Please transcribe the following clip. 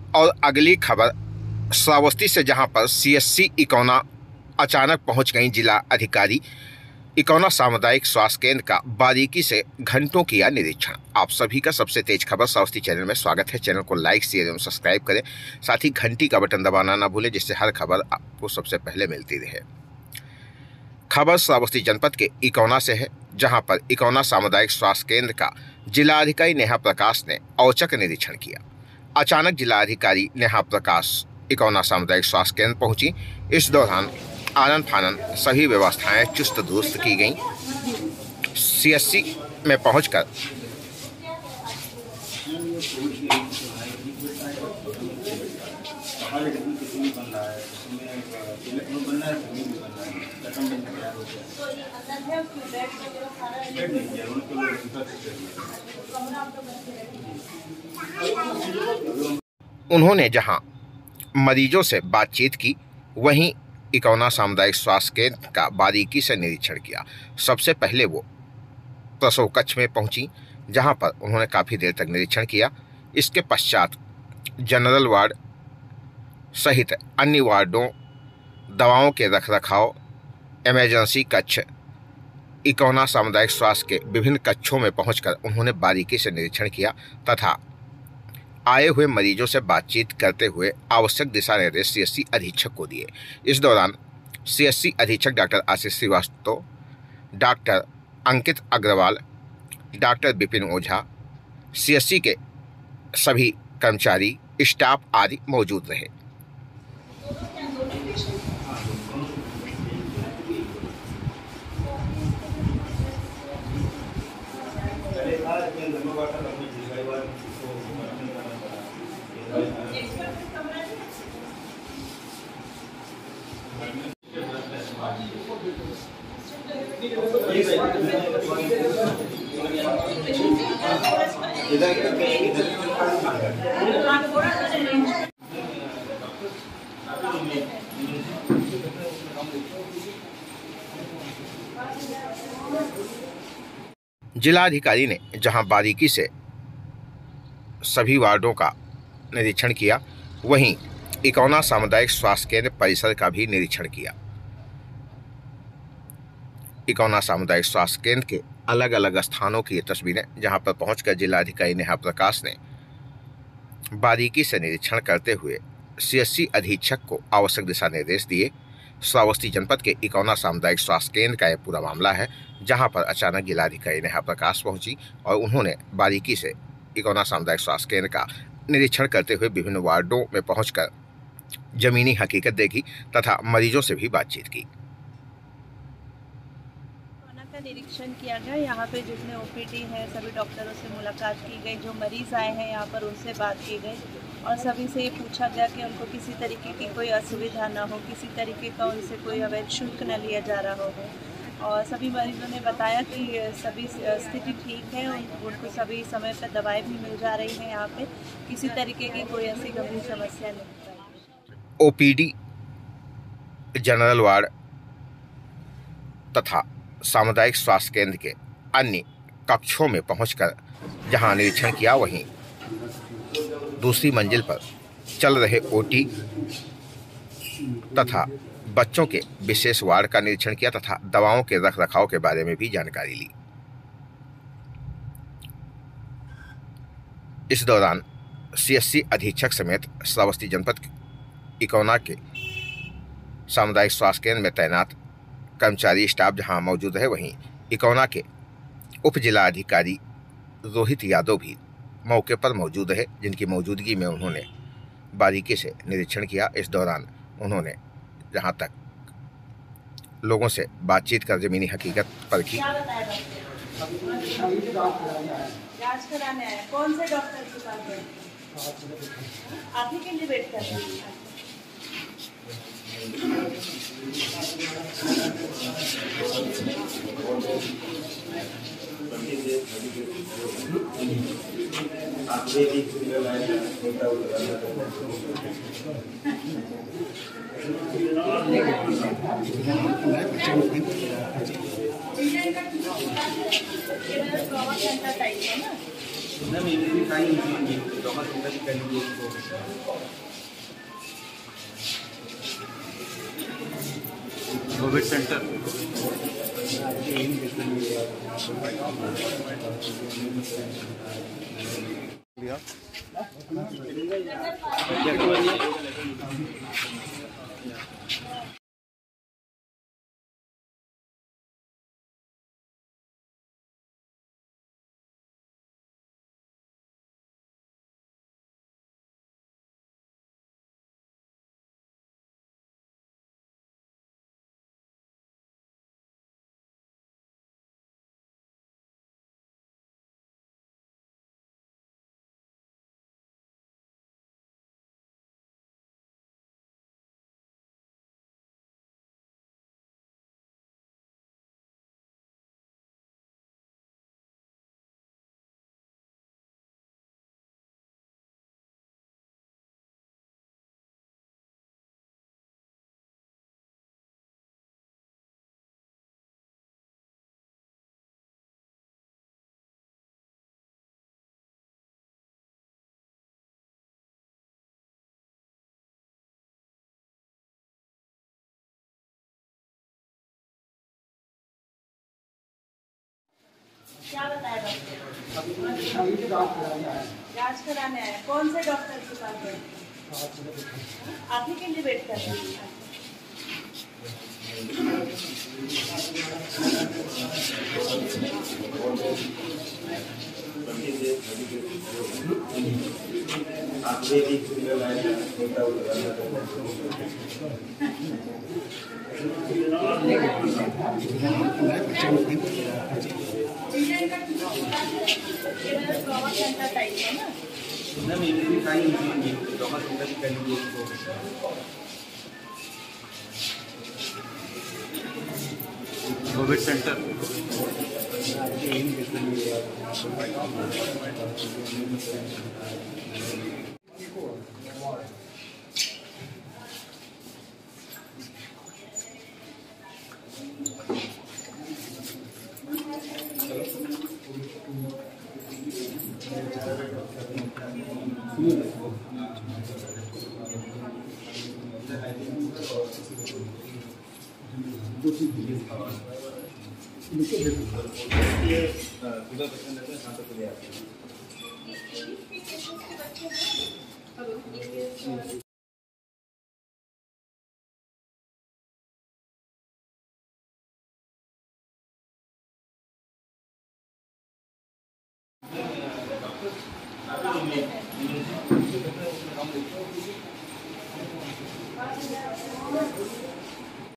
और अगली खबर श्रावस्ती से, जहां पर सीएससी इकौना अचानक पहुंच गई जिला अधिकारी। इकौना सामुदायिक स्वास्थ्य केंद्र का बारीकी से घंटों किया निरीक्षण। आप सभी का सबसे तेज खबर श्रावस्ती चैनल में स्वागत है। चैनल को लाइक, शेयर एवं सब्सक्राइब करें। साथ ही घंटी का बटन दबाना ना भूलें, जिससे हर खबर आपको सबसे पहले मिलती रहे। खबर श्रावस्ती जनपद के इकौना से है, जहां पर इकौना सामुदायिक स्वास्थ्य केंद्र का जिलाधिकारी नेहा प्रकाश ने औचक निरीक्षण किया। अचानक जिलाधिकारी नेहा प्रकाश इकौना सामुदायिक स्वास्थ्य केंद्र पहुंची। इस दौरान आनन फानन सभी व्यवस्थाएं चुस्त दुरुस्त की गईं। सीएससी में पहुंचकर उन्होंने जहां मरीजों से बातचीत की, वहीं इकौना सामुदायिक स्वास्थ्य केंद्र का बारीकी से निरीक्षण किया। सबसे पहले वो प्रसव कक्ष में पहुंची, जहां पर उन्होंने काफ़ी देर तक निरीक्षण किया। इसके पश्चात जनरल वार्ड सहित अन्य वार्डों, दवाओं के रखरखाव, इमरजेंसी कक्ष, इकौना सामुदायिक स्वास्थ्य के विभिन्न कक्षों में पहुंचकर उन्होंने बारीकी से निरीक्षण किया तथा आए हुए मरीजों से बातचीत करते हुए आवश्यक दिशा निर्देश सीएससी अधीक्षक को दिए। इस दौरान सीएससी अधीक्षक doctor Ashish Srivastava, doctor Ankit Agarwal, doctor Vipin Ojha, CSC के सभी कर्मचारी, स्टाफ आदि मौजूद रहे। जिलाधिकारी ने जहां बारीकी से सभी वार्डों का निरीक्षण किया, वहीं इकौना सामुदायिक स्वास्थ्य केंद्र परिसर का भी निरीक्षण किया। इकौना सामुदायिक स्वास्थ्य केंद्र के अलग अलग स्थानों की ये तस्वीरें, जहां पर पहुंचकर जिलाधिकारी नेहा प्रकाश ने बारीकी से निरीक्षण करते हुए सीएससी अधीक्षक को आवश्यक दिशा निर्देश दिए। श्रावस्ती जनपद के इकौना सामुदायिक स्वास्थ्य केंद्र का यह पूरा मामला है, जहां पर अचानक जिलाधिकारी नेहा प्रकाश पहुंची और उन्होंने बारीकी से इकौना सामुदायिक स्वास्थ्य केंद्र का निरीक्षण करते हुए विभिन्न वार्डों में पहुंचकर जमीनी हकीकत देखी तथा मरीजों से भी बातचीत की। निरीक्षण किया गया। यहाँ पे जितने ओपीडी है सभी डॉक्टरों से मुलाकात की गई, जो मरीज आए हैं यहाँ पर उनसे बात की गई और सभी से ये पूछा गया कि उनको किसी तरीके की कोई असुविधा ना हो, किसी तरीके का उनसे कोई अवैध शुल्क न लिया जा रहा हो। और सभी मरीजों ने बताया कि सभी स्थिति ठीक है, उनको सभी समय पर दवाएं भी मिल जा रही हैं। यहाँ पे किसी तरीके की कोई ऐसी गंभीर समस्या नहीं। ओपीडी, जनरल वार्ड तथा सामुदायिक स्वास्थ्य केंद्र के अन्य कक्षों में पहुंचकर जहां निरीक्षण किया, वहीं दूसरी मंजिल पर चल रहे ओटी तथा बच्चों के विशेष वार्ड का निरीक्षण किया तथा दवाओं के रखरखाव के बारे में भी जानकारी ली। इस दौरान सीएससी अधीक्षक समेत श्रावस्ती जनपद इकौना के सामुदायिक स्वास्थ्य केंद्र में तैनात कर्मचारी, स्टाफ जहां मौजूद है, वहीं इकौना के उप जिलाधिकारी रोहित यादव भी मौके पर मौजूद है, जिनकी मौजूदगी में उन्होंने बारीकी से निरीक्षण किया। इस दौरान उन्होंने जहां तक लोगों से बातचीत कर जमीनी हकीकत परखी। जांच कराने आए, कौन से डॉक्टर के पास गए? आप ही के लिए वेट कर रहे हैं। नहीं कोविड सेंटर क्या बताया डॉक्टर? जांच कराने आए। कौन से डॉक्टर के पास गए? आप ही के लिए वेट कर रहे हैं? Covid centre